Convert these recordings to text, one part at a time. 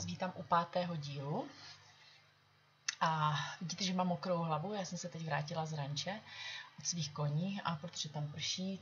vás vítám u 5. dílu. A vidíte, že mám mokrou hlavu, já jsem se teď vrátila z ranče od svých koní a protože tam prší,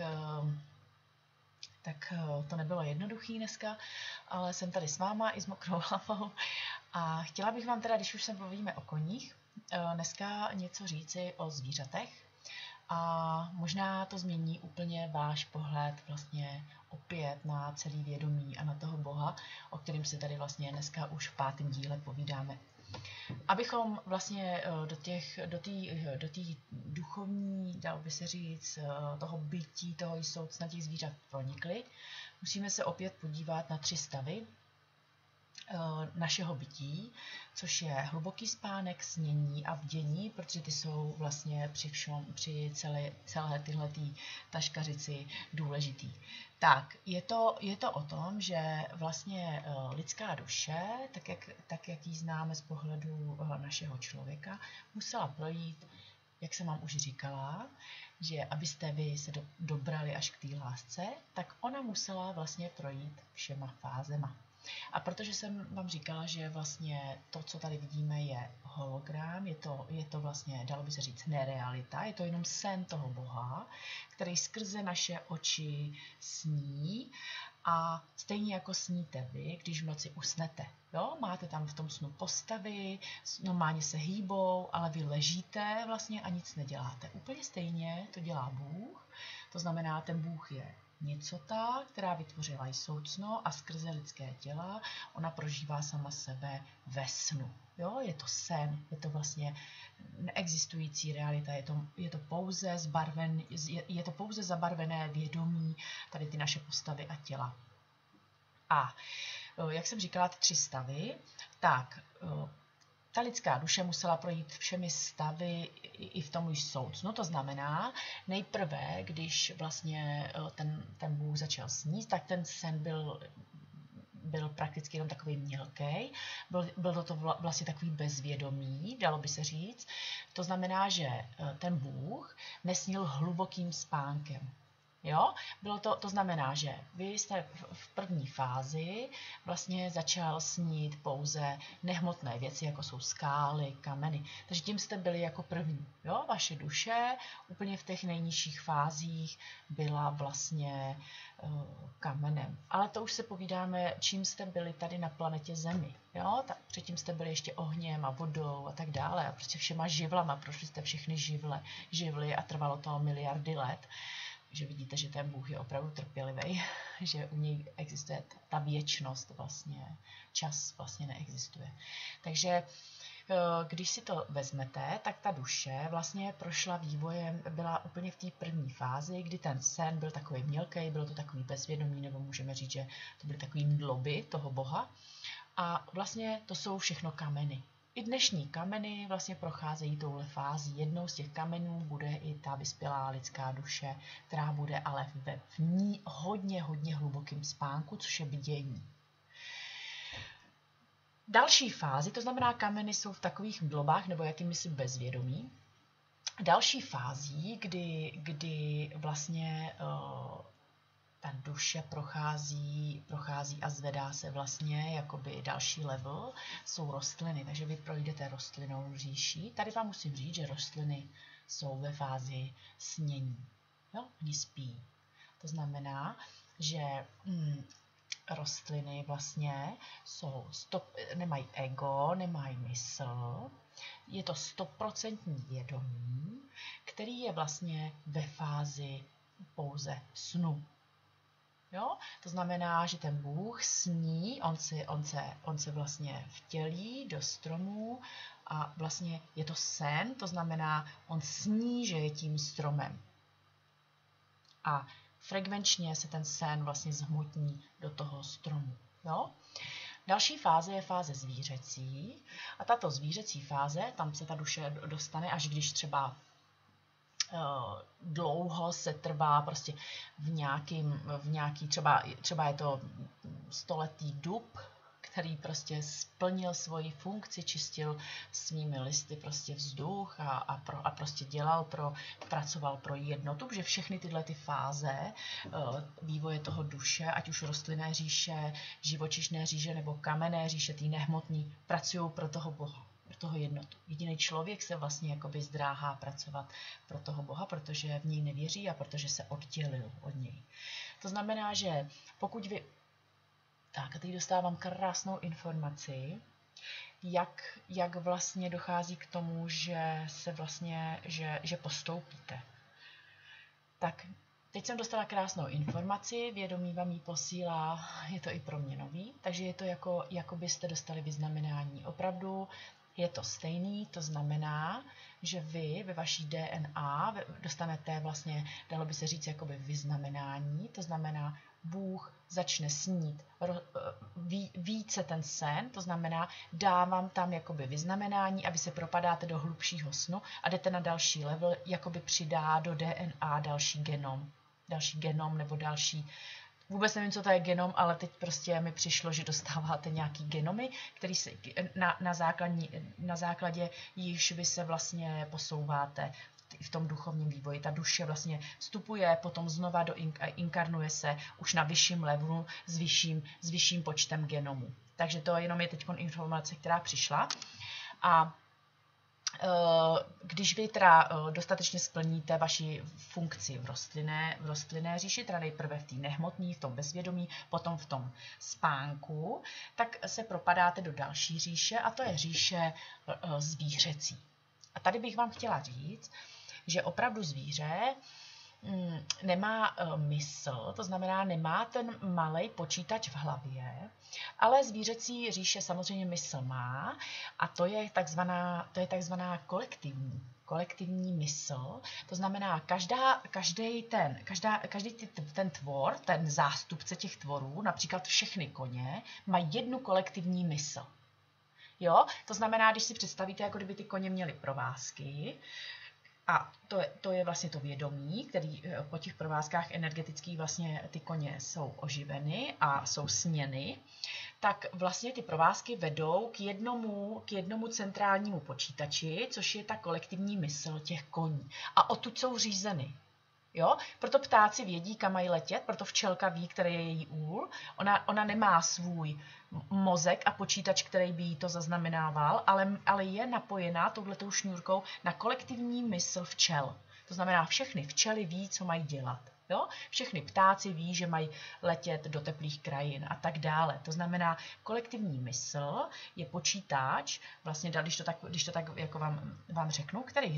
tak to nebylo jednoduché dneska, ale jsem tady s váma i s mokrou hlavou a chtěla bych vám teda, když už se bavíme o koních, dneska něco říci o zvířatech a možná to změní úplně váš pohled vlastně opět na celý vědomí a na toho Boha, o kterém si tady vlastně dneska už v 5. díle povídáme. Abychom vlastně do té duchovní, dalo by se říct, toho bytí, toho soucna těch zvířat pronikli, musíme se opět podívat na 3 stavy našeho bytí, což je hluboký spánek, snění a bdění, protože ty jsou vlastně při celé tyhletý taškařici důležitý. Tak, je to o tom, že vlastně lidská duše, tak jak ji známe z pohledu našeho člověka, musela projít, jak jsem vám už říkala, že abyste vy se dobrali až k té lásce, tak ona musela vlastně projít všema fázema. A protože jsem vám říkala, že vlastně to, co tady vidíme, je hologram, je to vlastně, dalo by se říct, nerealita, je to jenom sen toho Boha, který skrze naše oči sní a stejně jako sníte vy, když v noci usnete. Jo? Máte tam v tom snu postavy, normálně se hýbou, ale vy ležíte vlastně a nic neděláte. Úplně stejně to dělá Bůh, to znamená, ten Bůh je nicota, která vytvořila i soucno a skrze lidské těla ona prožívá sama sebe ve snu. Jo? Je to sen, je to vlastně neexistující realita, je to pouze zabarvené vědomí, tady ty naše postavy a těla. A jak jsem říkala, ty 3 stavy, tak ta lidská duše musela projít všemi stavy i v tom soucnu, to znamená, nejprve, když vlastně ten Bůh začal snít, tak ten sen byl prakticky jenom takový mělkej, byl to vlastně takový bezvědomí, dalo by se říct. To znamená, že ten Bůh nesnil hlubokým spánkem. Jo? To znamená, že vy jste v první fázi vlastně začal snít pouze nehmotné věci, jako jsou skály, kameny. Takže tím jste byli jako první. Jo? Vaše duše úplně v těch nejnižších fázích byla vlastně kamenem. Ale to už se povídáme, čím jste byli tady na planetě Zemi. Jo? Tak předtím jste byli ještě ohněm a vodou a tak dále. A prostě všema živlama, prošli jste všechny živly a trvalo to miliardy let. Že vidíte, že ten Bůh je opravdu trpělivý, že u něj existuje ta věčnost vlastně, čas vlastně neexistuje. Takže když si to vezmete, tak ta duše vlastně prošla vývojem, byla úplně v té první fázi, kdy ten sen byl takový mělký, bylo to takový bezvědomí, nebo můžeme říct, že to byly takový mdloby toho Boha. A vlastně to jsou všechno kameny. I dnešní kameny vlastně procházejí touhle fází. Jednou z těch kamenů bude i ta vyspělá lidská duše, která bude ale v ní hodně hlubokým spánku, což je bdění. Další fázi, to znamená, kameny jsou v takových mdlobách nebo jakýmisi bezvědomí. Další fází, kdy vlastně ta duše prochází a zvedá se vlastně jakoby další level, jsou rostliny, takže vy projdete rostlinou říší. Tady vám musím říct, že rostliny jsou ve fázi snění. Jo? Oni spí. To znamená, že rostliny vlastně nemají ego, nemají mysl, je to 100% vědomí, který je vlastně ve fázi pouze snu. Jo? To znamená, že ten Bůh sní, on se vlastně vtělí do stromů a vlastně je to sen, to znamená, on sní, že je tím stromem. A frekvenčně se ten sen vlastně zhmotní do toho stromu. Jo? Další fáze je fáze zvířecí a tato zvířecí fáze, tam se ta duše dostane, až když třeba dlouho se trvá prostě v nějaký, třeba je to 100letý dub, který prostě splnil svoji funkci, čistil svými listy prostě vzduch a prostě pracoval pro jednotu, že všechny tyhle ty fáze vývoje toho duše, ať už rostlinné říše, živočišné říše nebo kamenné říše, ty nehmotný, pracují pro toho Boha, pro toho jednotu. Jediný člověk se vlastně jakoby zdráhá pracovat pro toho Boha, protože v něj nevěří a protože se oddělil od něj. To znamená, že pokud vy... Tak a teď dostávám krásnou informaci, jak vlastně dochází k tomu, že se vlastně, že postoupíte. Tak teď jsem dostala krásnou informaci, vědomí vám ji posílá, je to i pro mě nový, takže je to jako byste dostali vyznamenání. Opravdu je to stejný, to znamená, že vy ve vaší DNA dostanete vlastně, dalo by se říct, jakoby vyznamenání, to znamená, Bůh začne snít více ten sen, to znamená, dávám tam jakoby vyznamenání a vy se propadáte do hlubšího snu a jdete na další level, jakoby přidá do DNA další genom nebo další. Vůbec nevím, co to je genom, ale teď prostě mi přišlo, že dostáváte nějaký genomy, který se na základě již vy se vlastně posouváte v tom duchovním vývoji. Ta duše vlastně vstupuje, potom znova inkarnuje se už na vyšším levelu s vyšším počtem genomů. Takže to jenom je teď informace, která přišla. A když vy teda dostatečně splníte vaši funkci v rostlinné říši, teda nejprve v té nehmotné, v tom bezvědomí, potom v tom spánku, tak se propadáte do další říše a to je říše zvířecí. A tady bych vám chtěla říct, že opravdu zvíře nemá mysl, to znamená nemá ten malej počítač v hlavě, ale zvířecí říše samozřejmě mysl má a to je takzvaná kolektivní mysl. To znamená, každý ten tvor, ten zástupce těch tvorů, například všechny koně, mají jednu kolektivní mysl. Jo? To znamená, když si představíte, jako kdyby ty koně měly provázky, a to je vlastně to vědomí, který po těch provázkách energetických vlastně ty koně jsou oživeny a jsou sněny, tak vlastně ty provázky vedou k jednomu centrálnímu počítači, což je ta kolektivní mysl těch koní. A odtud jsou řízeny. Jo? Proto ptáci vědí, kam mají letět, proto včelka ví, který je její úl. Ona nemá svůj mozek a počítač, který by jí to zaznamenával, ale je napojená touhletou šňůrkou na kolektivní mysl včel. To znamená, všechny včely ví, co mají dělat. Jo? Všechny ptáci ví, že mají letět do teplých krajin a tak dále. To znamená, kolektivní mysl je počítač, vlastně, když to tak jako vám řeknu, který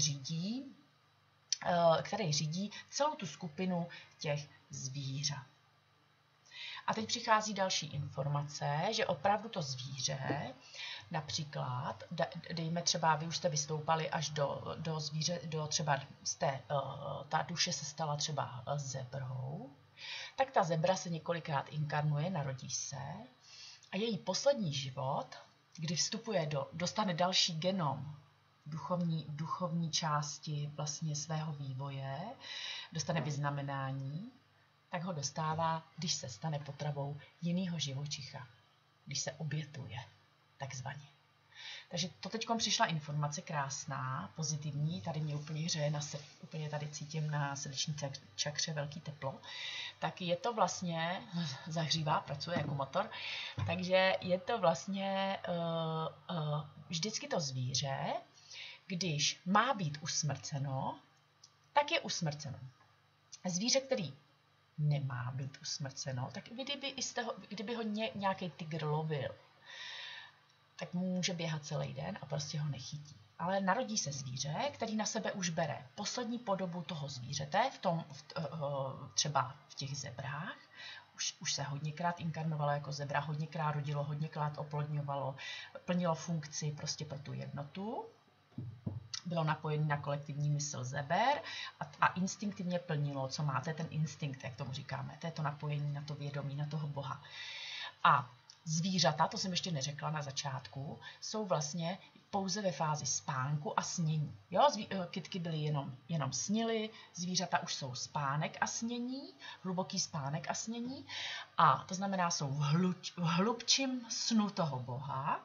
řídí celou tu skupinu těch zvířat. A teď přichází další informace, že opravdu to zvíře, například, dejme třeba, vy už jste vystoupali až do zvíře, třeba ta duše se stala třeba zebrou, tak ta zebra se několikrát inkarnuje, narodí se a její poslední život, kdy dostane další genom, duchovní části vlastně svého vývoje, dostane vyznamenání, tak ho dostává, když se stane potravou jiného živočicha, když se obětuje, takzvaně. Takže to teď přišla informace krásná, pozitivní, tady mě úplně hřeje, úplně tady cítím na srdeční čakře velký teplo, tak je to vlastně, zahřívá, pracuje jako motor, takže je to vlastně vždycky to zvíře, když má být usmrceno, tak je usmrceno. Zvíře, který nemá být usmrceno, tak kdyby ho nějaký tygr lovil, tak může běhat celý den a prostě ho nechytí. Ale narodí se zvíře, který na sebe už bere poslední podobu toho zvířete, třeba v těch zebrách. Už se hodněkrát inkarnovalo jako zebra, hodněkrát rodilo, hodněkrát oplodňovalo, plnilo funkci prostě pro tu jednotu. Bylo napojené na kolektivní mysl zeber a instinktivně plnilo, co máte ten instinkt, jak tomu říkáme. To je to napojení na to vědomí, na toho Boha. A zvířata, to jsem ještě neřekla na začátku, jsou vlastně pouze ve fázi spánku a snění. Jo? Kytky byly jenom snily, zvířata už jsou spánek a snění, hluboký spánek a snění. A to znamená, jsou v hlubčím snu toho boha.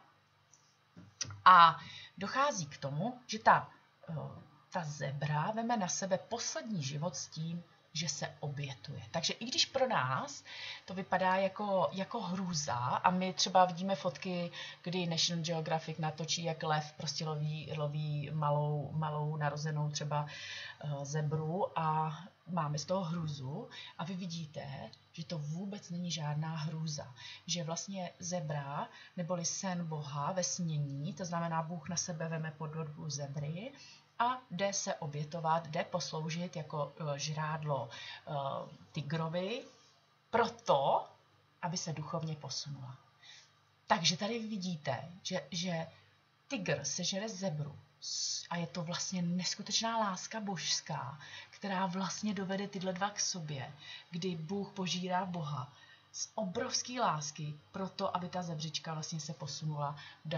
A dochází k tomu, že ta zebra veme na sebe poslední život s tím, že se obětuje. Takže i když pro nás to vypadá jako hrůza a my třeba vidíme fotky, kdy National Geographic natočí, jak lev prostě loví malou narozenou třeba zebru a máme z toho hrůzu a vy vidíte, že to vůbec není žádná hrůza. Že vlastně zebra neboli sen Boha ve snění, to znamená Bůh na sebe veme podobu zebry, a jde se obětovat, jde posloužit jako žrádlo tygrovi, proto, aby se duchovně posunula. Takže tady vidíte, že tygr sežere zebru a je to vlastně neskutečná láska božská, která vlastně dovede tyhle dva k sobě, kdy Bůh požírá Boha z obrovské lásky proto, aby ta zebřička vlastně se posunula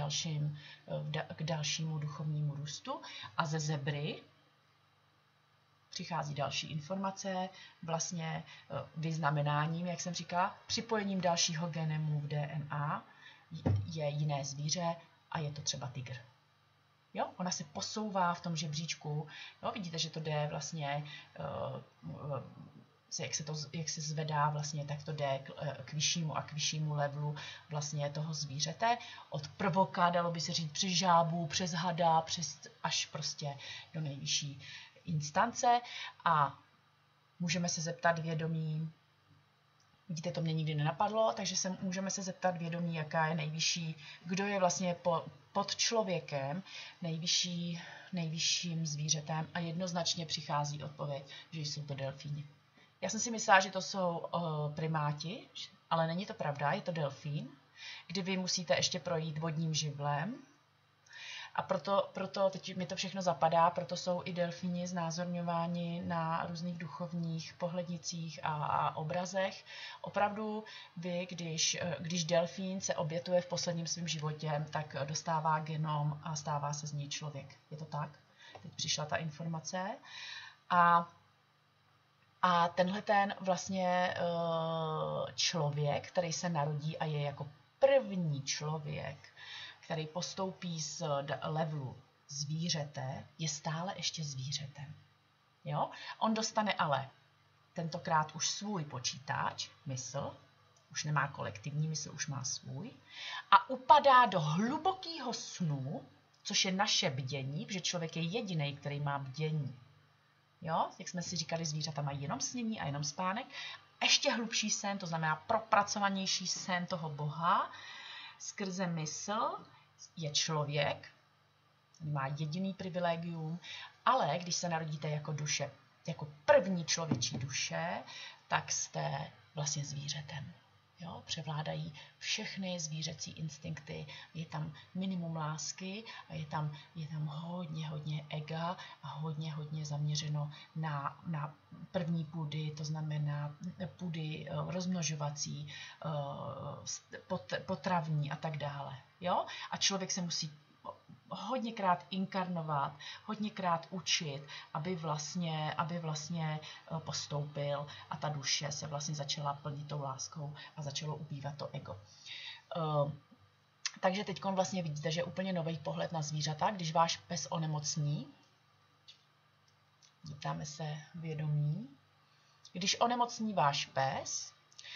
k dalšímu duchovnímu růstu. A ze zebry přichází další informace, vlastně vyznamenáním, jak jsem říkala, připojením dalšího genemu v DNA je jiné zvíře a je to třeba tygr. Jo? Ona se posouvá v tom žebříčku. Jo? Vidíte, že to jde vlastně jak se zvedá vlastně, tak to jde k vyššímu levelu vlastně toho zvířete. Od prvoka, dalo by se říct, přes žábu, přes hada, až prostě do nejvyšší instance. A můžeme se zeptat vědomí, vidíte, to mě nikdy nenapadlo, takže můžeme se zeptat vědomí, jaká je nejvyšší, kdo je vlastně pod člověkem nejvyšším zvířetem a jednoznačně přichází odpověď, že jsou to delfíni. Já jsem si myslela, že to jsou primáti, ale není to pravda, je to delfín, kdy vy musíte ještě projít vodním živlem. A proto teď mi to všechno zapadá, proto jsou i delfíni znázorňováni na různých duchovních pohlednicích a obrazech. Opravdu vy, když delfín se obětuje v posledním svém životě, tak dostává genom a stává se z něj člověk. Je to tak? Teď přišla ta informace. A tenhle ten vlastně člověk, který se narodí a je jako první člověk, který postoupí z levelu zvířete, je stále ještě zvířetem. Jo? On dostane ale tentokrát už svůj počítač, mysl, už nemá kolektivní mysl, už má svůj, a upadá do hlubokého snu, což je naše bdění, protože člověk je jediný, který má bdění. Jo? Jak jsme si říkali, zvířata mají jenom snění a jenom spánek. Ještě hlubší sen, to znamená propracovanější sen toho Boha, skrze mysl je člověk, má jediný privilegium, ale když se narodíte jako duše, jako první člověčí duše, tak jste vlastně zvířetem. Jo? Převládají všechny zvířecí instinkty, je tam minimum lásky a je tam hodně ega a hodně zaměřeno na první půdy, to znamená půdy rozmnožovací, potravní a tak dále. Jo? A člověk se musí hodněkrát inkarnovat, hodněkrát učit, aby vlastně postoupil a ta duše se vlastně začala plnit tou láskou a začalo ubývat to ego. Takže teď vlastně vidíte, že je úplně nový pohled na zvířata, když váš pes onemocní. Zeptáme se vědomí. Když onemocní váš pes,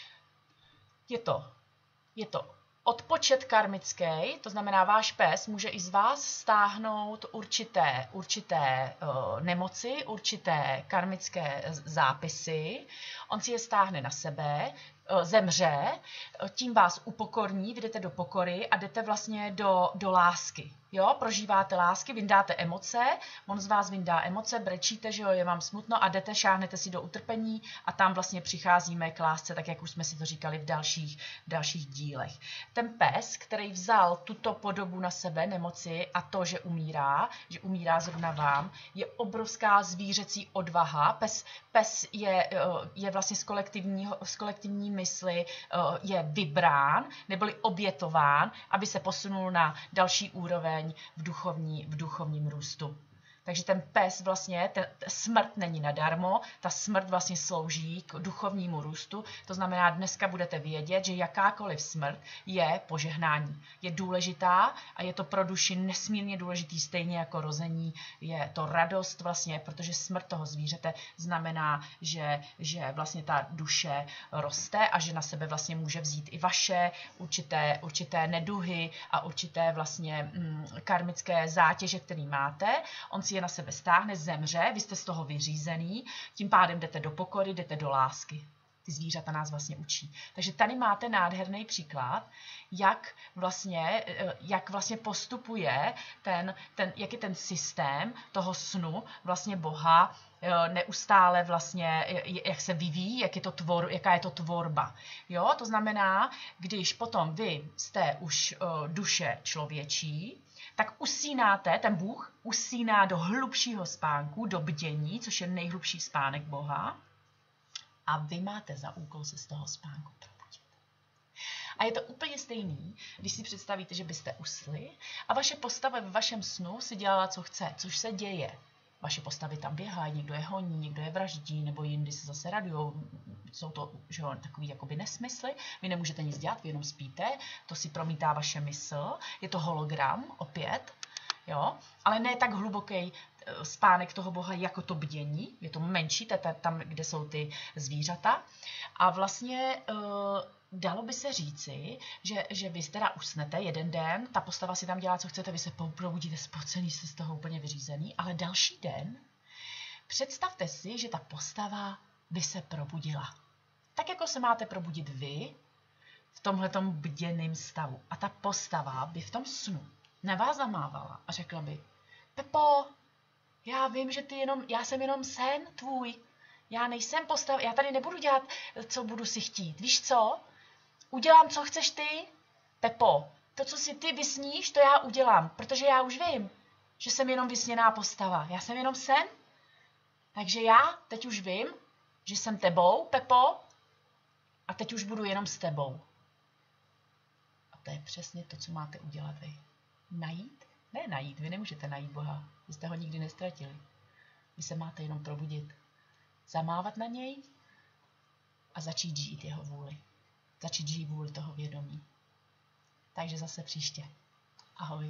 je to odpočet karmický, to znamená, váš pes může i z vás stáhnout určité nemoci, určité karmické zápisy. On si je stáhne na sebe, zemře, tím vás upokorní, vy jdete do pokory a jdete vlastně do lásky. Jo? Prožíváte lásky, vyndáte emoce, on z vás vyndá emoce, brečíte, že jo, je vám smutno a jdete, šáhnete si do utrpení a tam vlastně přicházíme k lásce, tak jak už jsme si to říkali v dalších dílech. Ten pes, který vzal tuto podobu na sebe, nemoci a to, že umírá zrovna vám, je obrovská zvířecí odvaha. Pes je vlastně z kolektivní mysli je vybrán neboli obětován, aby se posunul na další úroveň v duchovním růstu. Takže ten pes vlastně, smrt není nadarmo, ta smrt vlastně slouží k duchovnímu růstu. To znamená, dneska budete vědět, že jakákoliv smrt je požehnání. Je důležitá a je to pro duši nesmírně důležitý, stejně jako rození. Je to radost vlastně, protože smrt toho zvířete znamená, že vlastně ta duše roste a že na sebe vlastně může vzít i vaše určité neduhy a určité vlastně karmické zátěže, které máte. On si je na sebe stáhne, zemře, vy jste z toho vyřízený, tím pádem jdete do pokory, jdete do lásky. Ty zvířata nás vlastně učí. Takže tady máte nádherný příklad, jak vlastně postupuje jak je ten systém toho snu vlastně Boha neustále vlastně, jak se vyvíjí, jaká je to tvorba. Jo? To znamená, když potom vy jste už duše člověčí, tak usínáte, ten Bůh usíná do hlubšího spánku, do bdění, což je nejhlubší spánek Boha, a vy máte za úkol se z toho spánku probudit. A je to úplně stejný, když si představíte, že byste usli a vaše postava ve vašem snu si dělala, co chce, což se děje. Vaše postavy tam běhají, někdo je honí, někdo je vraždí, nebo jindy se zase radujou. Jsou to takový jakoby nesmysly. Vy nemůžete nic dělat, vy jenom spíte, to si promítá vaše mysl. Je to hologram opět, jo? Ale ne tak hluboký spánek toho Boha jako to bdění. Je to menší, tam, kde jsou ty zvířata. A vlastně dalo by se říci, že vy teda usnete jeden den, ta postava si tam dělá, co chcete, vy se probudíte spocený, jste z toho úplně vyřízený, ale další den představte si, že ta postava by se probudila. Tak jako se máte probudit vy v tomhletom bděným stavu. A ta postava by v tom snu na vás zamávala a řekla by: Pepo, já vím, že já jsem jenom sen tvůj. Já nejsem postava, já tady nebudu dělat, co budu si chtít. Víš co? Udělám, co chceš ty, Pepo. To, co si ty vysníš, to já udělám, protože já už vím, že jsem jenom vysněná postava. Já jsem jenom sen. Takže já teď už vím, že jsem tebou, Pepo, a teď už budu jenom s tebou. A to je přesně to, co máte udělat vy. Najít? Ne najít, vy nemůžete najít Boha. Vy jste ho nikdy nestratili. Vy se máte jenom probudit. Zamávat na něj a začít žít jeho vůli. Začít žít vůli toho vědomí. Takže zase příště. Ahoj.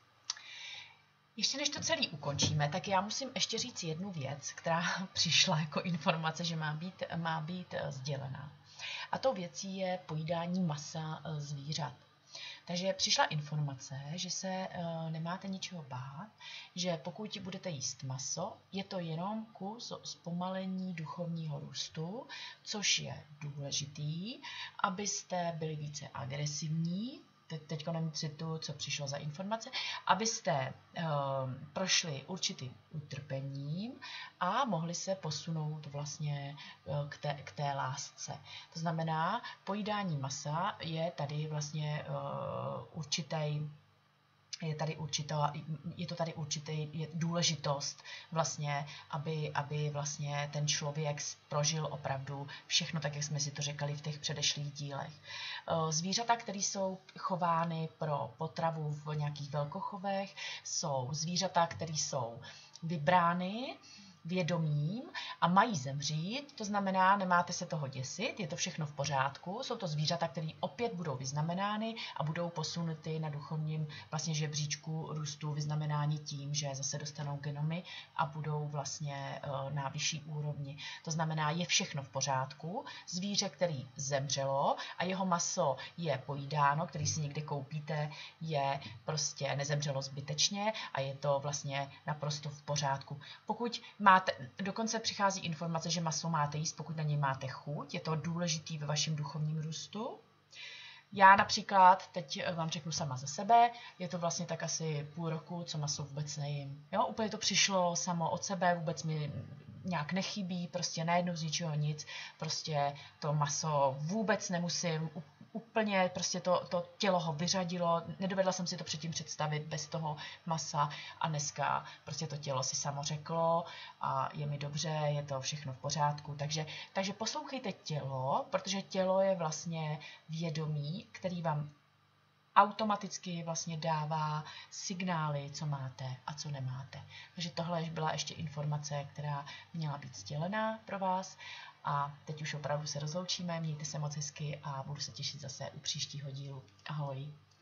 Ještě než to celé ukončíme, tak já musím ještě říct jednu věc, která přišla jako informace, že má být sdělená. A tou věcí je pojídání masa zvířat. Takže přišla informace, že se nemáte ničeho bát, že pokud budete jíst maso, je to jenom kus zpomalení duchovního růstu, což je důležitý, abyste byli více agresivní. Teď nevím cituju, co přišlo za informace, abyste prošli určitým utrpením a mohli se posunout vlastně k té lásce. To znamená, pojídání masa je tady vlastně je to tady určitý důležitost vlastně, aby vlastně ten člověk prožil opravdu všechno, tak jak jsme si to řekli v těch předešlých dílech. Zvířata, které jsou chovány pro potravu v nějakých velkochovech, jsou zvířata, které jsou vybrány vědomím a mají zemřít, to znamená, nemáte se toho děsit, je to všechno v pořádku, jsou to zvířata, které opět budou vyznamenány a budou posunuty na duchovním vlastně žebříčku růstu vyznamenáni tím, že zase dostanou genomy a budou vlastně na vyšší úrovni. To znamená, je všechno v pořádku, zvíře, který zemřelo a jeho maso je pojídáno, který si někde koupíte, je prostě nezemřelo zbytečně a je to vlastně naprosto v pořádku. Pokud dokonce přichází informace, že maso máte jíst, pokud na něj máte chuť, je to důležitý ve vašem duchovním růstu. Já například, teď vám řeknu sama za sebe, je to vlastně tak asi půl roku, co maso vůbec nejím. Jo, úplně to přišlo samo od sebe, vůbec mi nějak nechybí, prostě najednou z ničeho nic, prostě to maso vůbec nemusím, úplně prostě to tělo ho vyřadilo, nedovedla jsem si to předtím představit bez toho masa a dneska prostě to tělo si samo řeklo a je mi dobře, je to všechno v pořádku. Takže poslouchejte tělo, protože tělo je vlastně vědomí, který vám automaticky vlastně dává signály, co máte a co nemáte. Takže tohle byla ještě informace, která měla být sdělená pro vás. A teď už opravdu se rozloučíme, mějte se moc hezky a budu se těšit zase u příštího dílu. Ahoj!